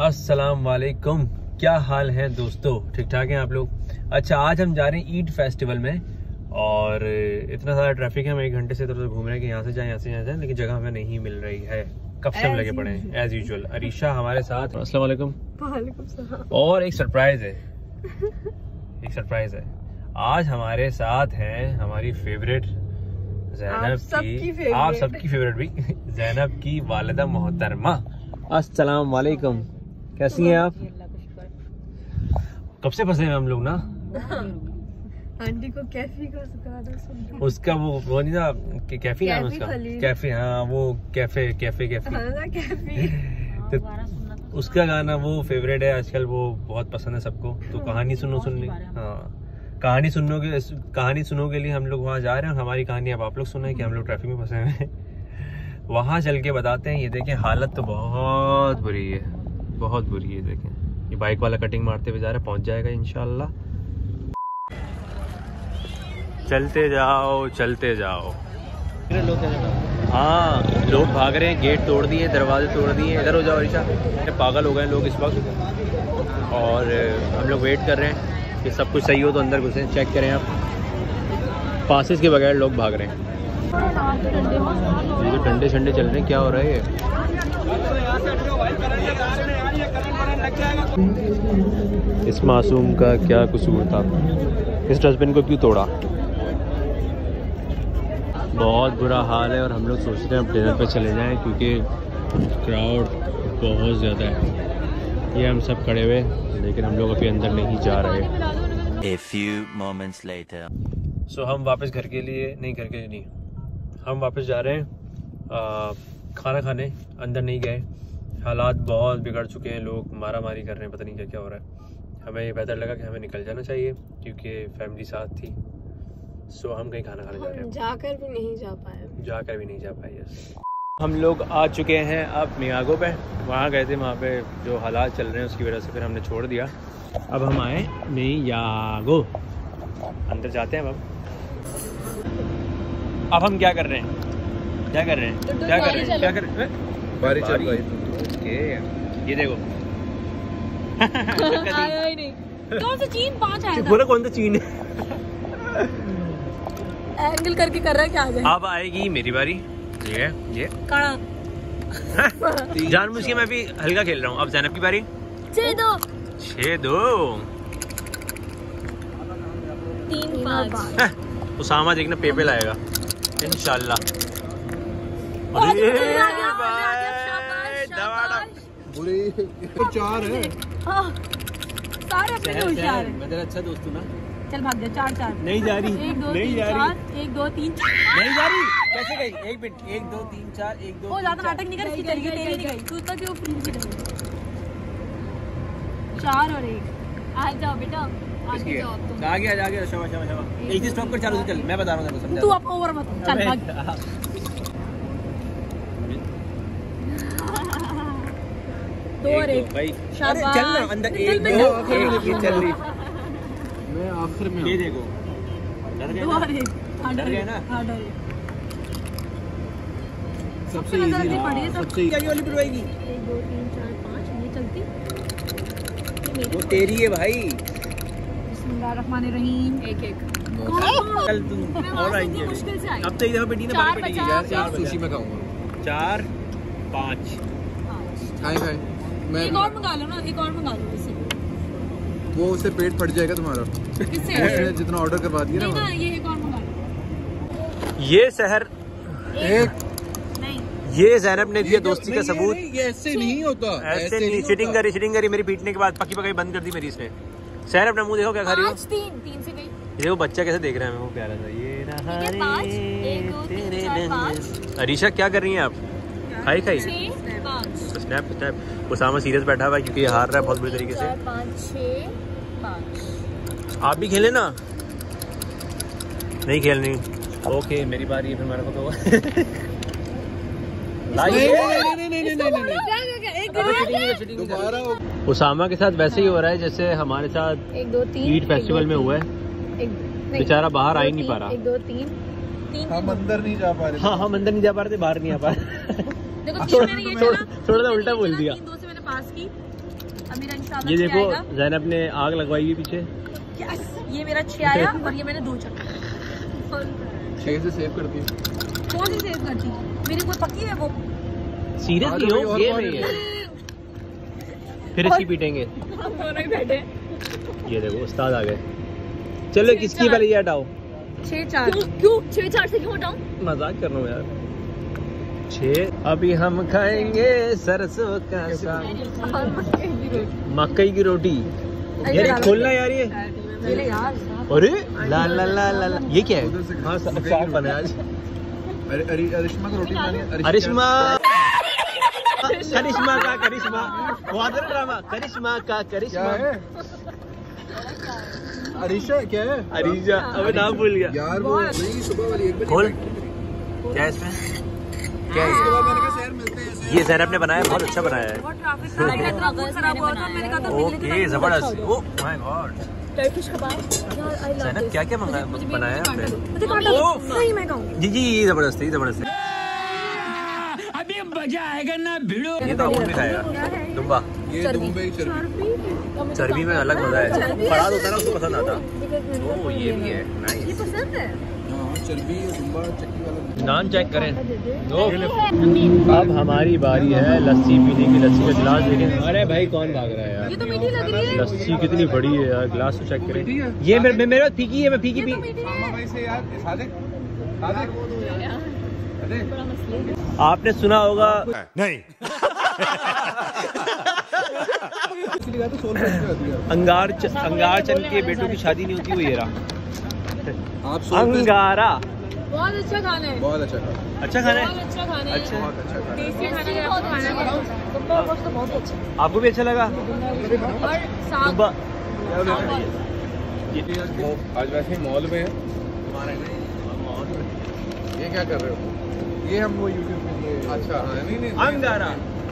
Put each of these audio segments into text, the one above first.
अस्सलाम वालेकुम, क्या हाल है दोस्तों? ठीक ठाक हैं आप लोग? अच्छा, आज हम जा रहे हैं ईद फेस्टिवल में और इतना सारा ट्रैफिक है। हम 1 घंटे से इधर घूम रहे हैं कि यहाँ से जाएं यहाँ से यहाँ जाएं, लेकिन जगह हमें नहीं मिल रही है। कब से हम लगे पड़े हैं एज यूजुअल। अरीशा हमारे साथ। अस्सलाम वालेकुम। वालेकुम सलाम। और एक सरप्राइज है, आज हमारे साथ हैं हमारी फेवरेट ज़ैनब की, आप सबकी फेवरेट भी ज़ैनब की वालिदा मोहतरमा। अस्सलाम वालेकुम, कैसी हैं आप? कब से फंसे हैं हम लोग ना? आंटी को कैफी का सिखाना, उसका वो नहीं था, कैफी नाम उसका, कैफे। हाँ वो कैफे तो उसका गाना वो फेवरेट है आजकल, वो बहुत पसंद है सबको। तो कहानी सुनने, हाँ कहानी सुनने के लिए हम लोग वहाँ जा रहे हैं। हमारी कहानी अब आप लोग सुने कि हम लोग ट्रैफिक में फंसे हुए हैं। वहाँ चल के बताते हैं। ये देखें, हालत तो बहुत बुरी है, बहुत बुरी है। देखें, ये बाइक वाला कटिंग मारते हुए जा रहा है, पहुँच जाएगा इंशाल्लाह। चलते जाओ चलते जाओ। हाँ, लोग भाग रहे हैं, गेट तोड़ दिए, दरवाजे तोड़ दिए। इधर हो जाओ अरीशा, पागल हो गए लोग इस वक्त। और हम लोग वेट कर रहे हैं कि सब कुछ सही हो तो अंदर घुसें। चेक करें आप, पासेस के बगैर लोग भाग रहे हैं। ये तो ठंडे ठंडे चल रहे हैं, क्या हो रहा है ये? इस मासूम का क्या कसूर था? इस डस्टबिन को क्यों तोड़ा? बहुत बुरा हाल है और हम लोग सोचते हैं अब डिनर पे चले जाएं क्योंकि क्राउड बहुत ज़्यादा है। ये हम सब खड़े हुए, लेकिन हम लोग अभी अंदर नहीं जा रहे। A few moments later. So, हम वापस घर के लिए नहीं, हम वापस जा रहे हैं खाना खाने। अंदर नहीं गए, हालात बहुत बिगड़ चुके हैं, लोग मारा मारी कर रहे हैं, पता नहीं क्या क्या हो रहा है। हमें ये बेहतर लगा कि हमें निकल जाना चाहिए क्योंकि फैमिली साथ थी। सो हम कहीं खाना खाने जा रहे हैं। जाकर भी नहीं जा पाए। यस, हम लोग आ चुके हैं अब मियागो पे। वहाँ गए थे, वहाँ पे जो हालात चल रहे हैं उसकी वजह से फिर हमने छोड़ दिया। अब हम आए मियागो, अंदर जाते हैं अब हम क्या कर रहे हैं? बारिश चल रही है। ये देखो आया ही नहीं। कौन सा चीन 5 आया था? बोला कौन सा चीन है? एंगल करके कर रहा है क्या? आ जाए। अब आएगी मेरी बारी। ये काड़ा जानबूझ के मैं भी हल्का खेल रहा हूँ। अब ज़ैनब की बारी। 6-2 3-5। उसामा देखना पेपे लाएगा इंशाल्लाह। बुरी 4 है। सारे अपने होशियार हैं। मैं तेरा अच्छा दोस्त हूँ ना। चल भाग जा। 4-4 नहीं जा रही, 1 2 नहीं 3 जा 4 1 2 3 नहीं जा रही। कैसे गई? 1 मिनट, 1 2 3 4 1 2। ओ ज्यादा नाटक नहीं कर, इसकी चली गई, तेरी नहीं गई। तू तक वो फ्री से 4 और 1। आ जाओ बेटा, आगे जाओ तुम। आगे शाबाश। एक ही स्टॉप कर, चालू से चल। मैं बता रहा हूँ, समझा। तू अब ओवर मत चल भाग। 2 और 1 भाई शाबाश। चल ना अंदर। 1 2 ये चल रही। मैं आखिर में ये देखो, 2 और 1 डर गए ना? हां डर। सबसे इजी पड़ी है। सबसे क्या वाली पिटवाएगी? 1 2 3 4 5 ये चलती। वो तेरी है भाई। बिस्मिल्लाहिर्रहमानिर्रहीम। 1-1 चल तुम और आएंगे मुश्किल से आई। अब तो इधर बेटी ने बाल पिटेगी यार। 4 सुशी में खाऊंगा। 4 5 खाए मैं एक और मंगा लो ना, एक और मंगा लो इससे। वो उससे पेट फट जाएगा तुम्हारा। किससे? जितना ऑर्डर करवा दिया नहीं ना। ना, ये एक और मंगा लो। ये शहर एक नहीं, ये ज़ैनब ने दिया दोस्ती का सबूत। ये ऐसे नहीं होता, ऐसे नहीं। चिटिंग करी मेरी पीटने के बाद पकी पकाई बंद कर दी मेरी इसने। शहर अपना मुंह देखो क्या खा रही हो। 3 से गई। ये वो बच्चा कैसे देख रहा है, वो प्यारा सा। ये रहा 5 1 2 3 4 5। अरीशा क्या कर रही हैं आप? खाई 6 5 स्नैप। उसामा सीरियस बैठा हुआ है क्योंकि ये हार रहा है बहुत बुरी तरीके से। 5 6 5। आप भी खेले ना? नहीं खेलनी। ओके मेरी बारी है, फिर मेरे को तो उसामा के साथ वैसे ही हो रहा है जैसे हमारे साथ 1 2 3 ईद फेस्टिवल में हुआ है। बेचारा बाहर आ ही नहीं पा रहा। 1 2 3 हम अंदर नहीं जा पा रहे। हाँ हम अंदर नहीं जा पा रहे थे, बाहर नहीं आ पा रहे। देखो मैंने ये थोड़ा सा उल्टा बोल दिया। 3-2 से मैंने पास की। मेरा इंशाल्लाह ये देखो आएगा। ज़ैनब ने आग लगवाई है पीछे। यस, ये मेरा 6 आया और ये मैंने 2 चढ़ा। 6 से सेव करती है। कौन सी सेव करती मेरी कोई पक्की है वो। सीरियसली हो और गेम कौन है है? ये। फिर इसकी पीटेंगे। हम दोनों ही बैठे। ये देखो उस्ताद आ गए। चलो किसकी पहले ये हटाओ। 6-4 क्यों 6-4 से क्यों हटाऊं? मजाक कर रहा हूँ यार। 6 अभी हम खाएंगे सरसों का साग, मकई की रोटी। यार ये खोलना यार ये। ले यार। अरे ला ला ला ला ला। ये क्या है? हाँ साग बना है आज। अरिश्मा को रोटी बनानी है। करिश्मा करिश्मा का करिश्मा वादर ड्रामा करिश्मा का क्या करिश्मा। है? अरीशा क्या है? अरीजा अबे नाम भूल गया यार वो नहीं सुबह वाली 1 बजे। खोल। क्या है इसमें? क्या है उसके बाद मैंने कहा शहर मिलते हैं ऐसे। ये ज़ैनब ने बनाया है, बहुत अच्छा बनाया है। बहुत ट्रैफिक था। इतना मूड खराब हुआ था मैंने कहा था ओके जबरदस्त। Oh my God. टर्किश कबाब यार आई लव ज़ैनब क्या क्या बनाया है आपने? मुझे काटा दो। नहीं मैं खाऊं। जी जी ये जबरदस्त है, ये जबरदस्त है। अभी मजा आएगा ना भिड़ो। ये तो आपको भी खाएगा दुम्बा। ये दुबई चर्बी। चर्बी में अलग मजा है। फराद होता है ना उसको पसंद आता। ओह ये भी है ये नाइस। पसंद है। हाँ चर्बी दुम्बा चक्की वाला। नान चेक करें। अब हमारी बारी है लस्सी पीने की। लस्सी का गिलास देखें। अरे भाई कौन भाग रहा है यार? ये तो मीठी लग रही है। लस्सी कितनी बड़ी है यार, गिलास तो चेक करें। ये मेरे फीकी है, मैं फीकी पी। मामा भाई से यार सादे सादे। बड़ा मसला है। आपने सुना होगा नहीं अंगार चंद के बेटों की शादी नहीं होती, वो ये रहा आप अंगारा। बहुत अच्छा खाना है। बहुत अच्छा खाना। अच्छा खाना है। बहुत अच्छा खाना है। अच्छा बहुत अच्छा खाना। देसी खाना है। बहुत खाना है। दुम्बा गोश्त तो बहुत अच्छा है। आपको भी अच्छा लगा? और साग दुम्बा वो आज वैसे मॉल में है। ये क्या कर रहे हो? ये हम वो यूट्यूब पे ये अच्छा हाँ नहीं नहीं अंगारा।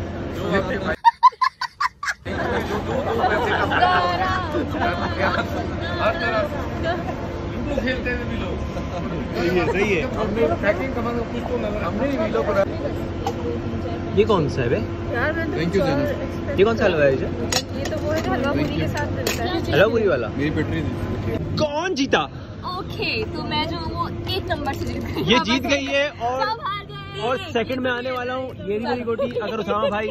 खेलते हैं भी लोग। सही है। हमने पैकिंग कमाल कुछ तो लगा। हमने ही वीडियो करा। ये कौन सा है बे? यार मैं Thank you, Zainab। ये कौन सा हलवा है? ये तो वो है जो हलवा पूरी के साथ मिलता है। हलवा पूरी वाला। मेरी बैटरी थी। कौन जीता? ओके तो मैं जो वो 1 नंबर से जीत गई। ये जीत गई है सब हार गए। और सेकंड में आने वाला हूँ। ये मेरी गोटी। अगर उसामा भाई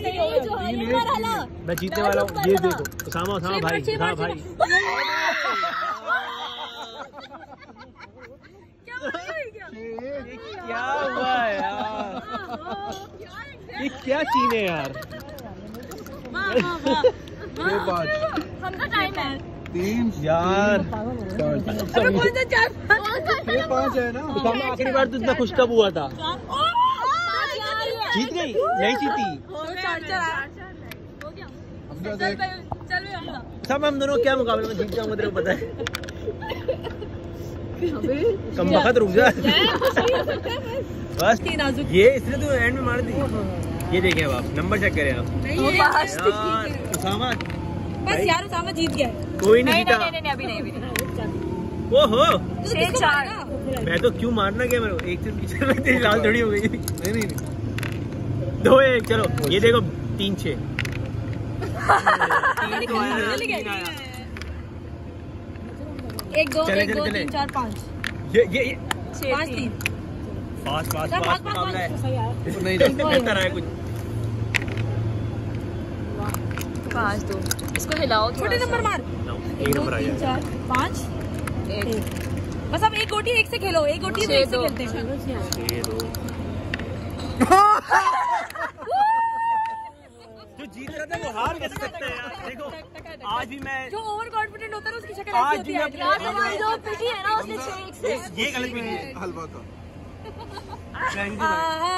मैं जीतने वाला हूँ। ये देखो उसामा भाई भाई। क्या हुआ यार? ये क्या सीन है यार? ये बात हम का टाइम है 3 यार अबे कौन सा 4 ये 5 है ना। उसामा आखिरी बार तो इतना खुश कब हुआ था? जीत गई? नहीं जीती। हम क्या देख सब हम दोनों क्या मुकाबले में जीत जाऊंगा, तेरे को पता है। कम वक्त रुक जा बस। ये इसने तो एंड में मार दी। ये देखें अब आप नंबर चेक करें आप। यार उसामा बस यार उसामा जीत गया। कोई नहीं जीता। नहीं अभी नहीं ओहो 6-4 मैं तो क्यों मारना गया मेरे को? एक से पीछे में तेरी लाल थोड़ी हो गई। नहीं नहीं 2-1 चलो। ये देखो 3-6 1 2 चले, 1 2 चले, 3 4 5 ये 5 3 फास्ट मुकाबला है। नहीं बेहतर है कुछ। 5 2 इसको हिलाओ छोटे नंबर मार। 1 नंबर आ 3 गया। 4 5 1 बस अब एक गोटी एक से खेलो। एक गोटी से एक से खेलते हैं। 6-2 जो जीत रहा था वो हार कैसे सकता है यार? देखो आज भी मैं जो ओवर कॉन्फिडेंट होता है ना उसकी शक्ल आज ऐसी भी होती है। मैं हमारी जो पिटी है ना उसने 6 से ये गलत भी नहीं है। हलवा का थैंक यू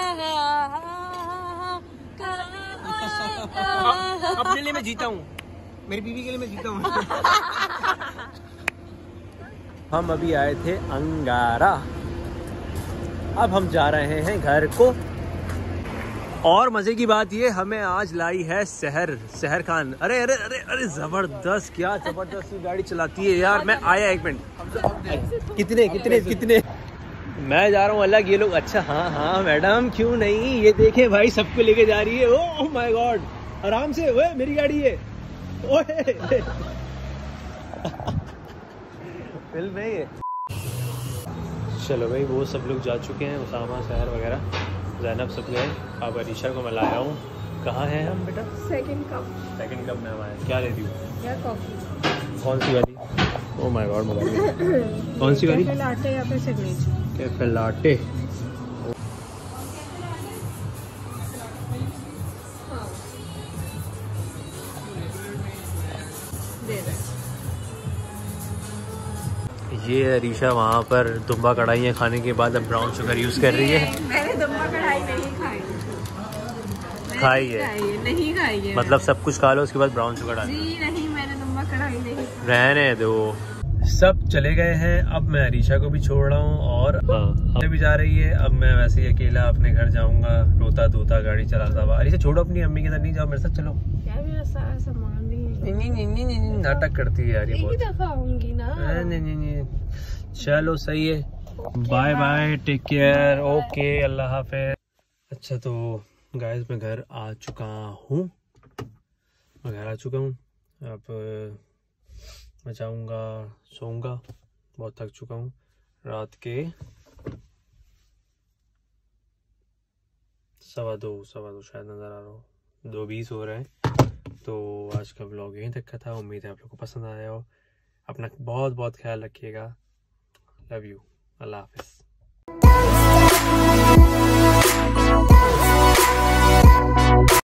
भाई। अपने लिए मैं जीता हूँ, मेरी बीवी के लिए मैं जीता हूँ। हम अभी आए थे अंगारा, अब हम जा रहे हैं घर को। और मजे की बात ये हमें आज लाई है सहर खान। अरे अरे अरे अरे जबरदस्त, क्या जबरदस्त गाड़ी चलाती है यार। मैं आया 1 मिनट। कितने मैं जा रहा हूँ अलग, ये लोग अच्छा हाँ मैडम क्यों नहीं। ये देखें भाई सबको लेके जा रही है। ओह माय गॉड आराम से। वो मेरी गाड़ी है फिल्म है ये। चलो भाई वो सब लोग जा चुके हैं, उसामा सहर वगैरह, ज़ैनब सब गए। अब अरीशा को मैं लाया हूँ। कहाँ है हम बेटा? सेकंड कप में हम आए। क्या ले रही हूँ? या कॉफी? कौन सी वाली? Oh my God mobile. कौन सी वाली? कैफे लाटे या फिर सिग्नेचर? Cafe latte. ये अरीशा वहाँ पर दुम्बा कढ़ाइयाँ खाने के बाद अब ब्राउन शुगर यूज़ कर रही है। मैंने दुम्बा कढ़ाई नहीं खाई। खाई है? नहीं खाई है। मतलब सब कुछ खा लो उसके बाद ब्राउन शुगर डाल। जी नहीं, मैंने दुम्बा कढ़ाई नहीं खाई। रहने दो। सब चले गए हैं, अब मैं अरीशा को भी छोड़ रहा हूँ और हाँ भी जा रही है। अब मैं वैसे ही अकेला अपने घर जाऊंगा, रोता धोता गाड़ी चलाता हुआ। अरीशा छोड़ो अपनी अम्मी के साथ, नहीं जाओ मेरे साथ, चलो। क्या मेरा सारा सामान नहीं, नाटक करती है यार ये बहुत। एक दफा आऊंगी ना। नहीं चलो सही है, bye bye, take care, okay, अल्लाह हाफिज। अच्छा तो गाइस मैं घर आ चुका हूँ, अब मैं जाऊँगा, सोऊंगा, बहुत थक चुका हूँ। रात के 2:15 शायद नज़र आ रहा हो, 2:20 हो रहे हैं। तो आज का व्लॉग यहीं तक का था। उम्मीद है आप लोगों को पसंद आया हो। अपना बहुत बहुत ख्याल रखिएगा। लव यू, अल्लाह हाफिज़।